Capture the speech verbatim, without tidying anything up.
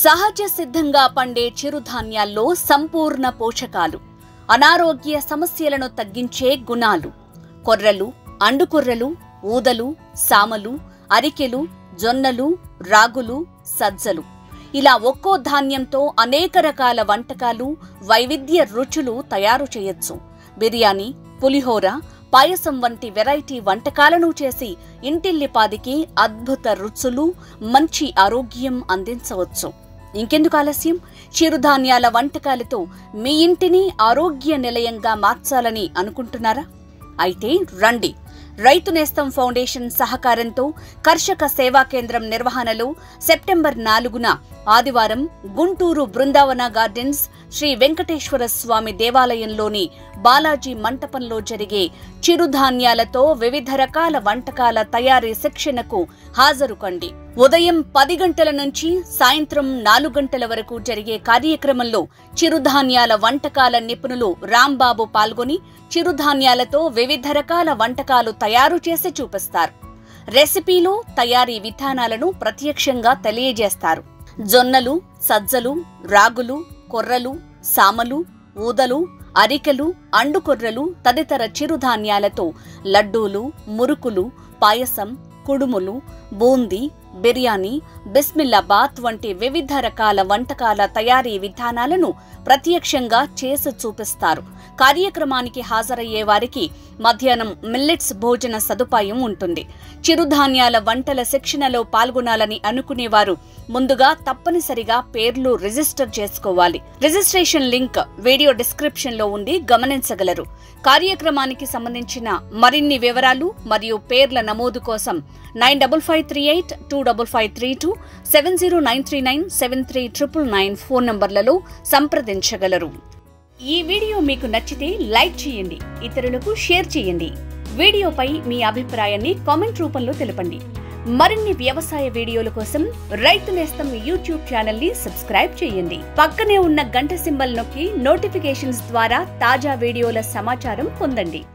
సహజ సిద్ధంగా పండే చిరుధాన్యాల్లో సంపూర్ణ పోషకాలు, అనారోగ్య సమస్యలను తగ్గించే గుణాలు. కొర్రలు, అండుకొర్రలు, ఊదలు, సామలు, అరికెలు, జొన్నలు, రాగులు, సజ్జలు ఇలా ఒక్కో ధాన్యంతో అనేక రకాల వంటకాలు, వైవిధ్య రుచులు తయారు చేయొచ్చు. బిర్యానీ, పులిహోర, పాయసం వంటి వెరైటీ వంటకాలను చేసి ఇంటిల్లిపాదికి అద్భుత రుచులు, మంచి ఆరోగ్యం అందించవచ్చు. ఇంకెందుకు ఆలస్యం? చిరుధాన్యాల వంటకాలతో మీ ఇంటిని ఆరోగ్య నిలయంగా మార్చాలని అనుకుంటున్నారా? అయితే రండి. రైతు నేస్తం ఫౌండేషన్ సహకారంతో కర్షక సేవా కేంద్రం నిర్వహణలో సెప్టెంబర్ నాలుగున ఆదివారం గుంటూరు బృందావన గార్డెన్స్ శ్రీ వెంకటేశ్వర స్వామి దేవాలయంలోని బాలాజీ మంటపంలో జరిగే చిరుధాన్యాలతో వివిధ రకాల వంటకాల తయారీ శిక్షణకు హాజరు కండి. ఉదయం పది గంటల నుంచి సాయంత్రం నాలుగు గంటల వరకు జరిగే కార్యక్రమంలో చిరుధాన్యాల వంటకాల నిపుణులు రాంబాబు పాల్గొని చిరుధాన్యాలతో వివిధ రకాల వంటకాలు తయారు చేసి చూపిస్తారు. రెసిపీలు, తయారీ విధానాలను ప్రత్యక్షంగా తెలియజేస్తారు. జొన్నలు, సజ్జలు, రాగులు, కొర్రలు, సామలు, ఊదలు, అరికెలు, అండుకొర్రలు తదితర చిరుధాన్యాలతో లడ్డూలు, మురుకులు, పాయసం, కుడుములు, బూందీ, బిర్యానీ, బిస్మిల్లాబాత్ వంటి వివిధ రకాల వంటకాల తయారీ విధానాలను ప్రత్యక్షంగా చేసి చూపిస్తారు. కార్యక్రమానికి హాజరయ్యే వారికి మధ్యాహ్నం మిల్లెట్స్ భోజన సదుపాయం ఉంటుంది. చిరుధాన్యాల వంటల శిక్షణలో పాల్గొనాలని అనుకునేవారు ముందుగా తప్పనిసరిగా పేర్లు రిజిస్టర్ చేసుకోవాలి. రిజిస్ట్రేషన్ లింక్ వీడియో డిస్క్రిప్షన్ లో ఉంది, గమనించగలరు. కార్యక్రమానికి సంబంధించిన మరిన్ని వివరాలు మరియు పేర్ల నమోదు కోసం nine double five three eight two double five three two seven zero nine three nine seven three triple nine phone నంబర్లలో సంప్రదించగలరు. ఈ వీడియో మీకు నచ్చితే లైక్ చేయండి, ఇతరులకు షేర్ చేయండి. వీడియోపై మీ అభిప్రాయాన్ని కామెంట్ రూపంలో తెలపండి. మరిన్ని వ్యవసాయ వీడియోల కోసం రైతు నేస్తం యూట్యూబ్ ఛానల్ ని సబ్స్క్రైబ్ చేయండి. పక్కనే ఉన్న గంట సింబల్ నొక్కి నోటిఫికేషన్స్ ద్వారా తాజా వీడియోల సమాచారం పొందండి.